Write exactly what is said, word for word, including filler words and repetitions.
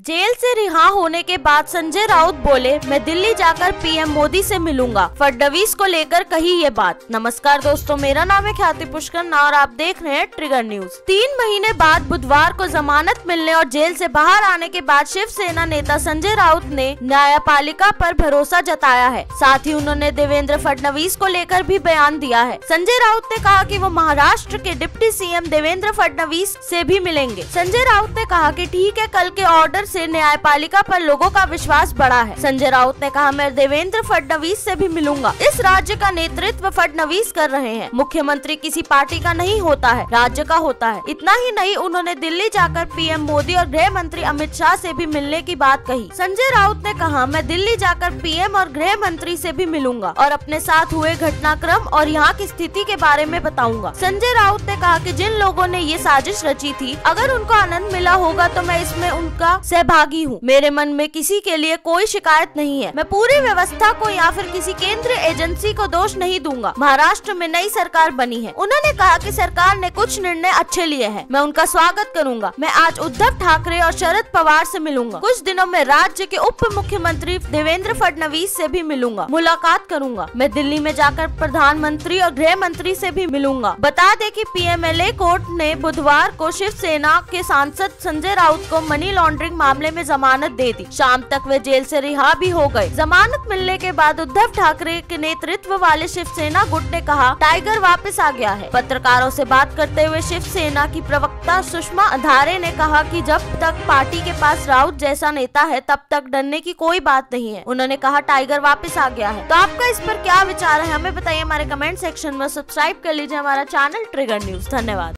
Jail से रिहा होने के बाद संजय राउत बोले, मैं दिल्ली जाकर पीएम मोदी से मिलूंगा। फडणवीस को लेकर कही ये बात। नमस्कार दोस्तों, मेरा नाम है ख्याति पुष्कर और आप देख रहे हैं ट्रिगर न्यूज। तीन महीने बाद बुधवार को जमानत मिलने और जेल से बाहर आने के बाद शिवसेना नेता संजय राउत ने न्यायपालिका पर भरोसा जताया है। साथ ही उन्होंने देवेंद्र फडणवीस को लेकर भी बयान दिया है। संजय राउत ने कहा कि वो महाराष्ट्र के डिप्टी सीएम देवेंद्र फडणवीस से भी मिलेंगे। संजय राउत ने कहा कि ठीक है, कल के ऑर्डर से न्यायपालिका पर लोगों का विश्वास बढ़ा है। संजय राउत ने कहा, मैं देवेंद्र फडणवीस से भी मिलूंगा। इस राज्य का नेतृत्व फडणवीस कर रहे हैं। मुख्यमंत्री किसी पार्टी का नहीं होता है, राज्य का होता है। इतना ही नहीं, उन्होंने दिल्ली जाकर पीएम मोदी और गृह मंत्री अमित शाह से भी मिलने की बात कही। संजय राउत ने कहा, मैं दिल्ली जाकर पीएम और गृह मंत्री से भी मिलूंगा और अपने साथ हुए घटनाक्रम और यहाँ की स्थिति के बारे में बताऊंगा। संजय राउत ने कहा कि जिन लोगों ने ये साजिश रची थी, अगर उनको आनंद मिला होगा तो मैं इसमें उनका सहभागी हूँ। मेरे मन में किसी के लिए कोई शिकायत नहीं है। मैं पूरी व्यवस्था को या फिर किसी केंद्रीय एजेंसी को दोष नहीं दूंगा। महाराष्ट्र में नई सरकार बनी है। उन्होंने कहा कि सरकार ने कुछ निर्णय अच्छे लिए हैं। मैं उनका स्वागत करूंगा। मैं आज उद्धव ठाकरे और शरद पवार से मिलूंगा। कुछ दिनों में राज्य के उप मुख्यमंत्री देवेंद्र फडणवीस से भी मिलूंगा, मुलाकात करूंगा। मैं दिल्ली में जाकर प्रधानमंत्री और गृह मंत्री से भी मिलूंगा। बता दें कि पीएमएलए कोर्ट ने बुधवार को शिवसेना के सांसद संजय राउत को मनी लॉन्ड्रिंग मामले में जमानत दे दी। शाम तक वे जेल से रिहा भी हो गए। जमानत मिलने के बाद उद्धव ठाकरे के नेतृत्व वाले शिवसेना गुट ने कहा, टाइगर वापस आ गया है। पत्रकारों से बात करते हुए शिवसेना की प्रवक्ता सुषमा अंधारे ने कहा कि जब तक पार्टी के पास राउत जैसा नेता है, तब तक डरने की कोई बात नहीं है। उन्होंने कहा, टाइगर वापस आ गया है। तो आपका इस पर क्या विचार है, हमें बताइए हमारे कमेंट सेक्शन में। सब्सक्राइब कर लीजिए हमारा चैनल ट्रिगर न्यूज। धन्यवाद।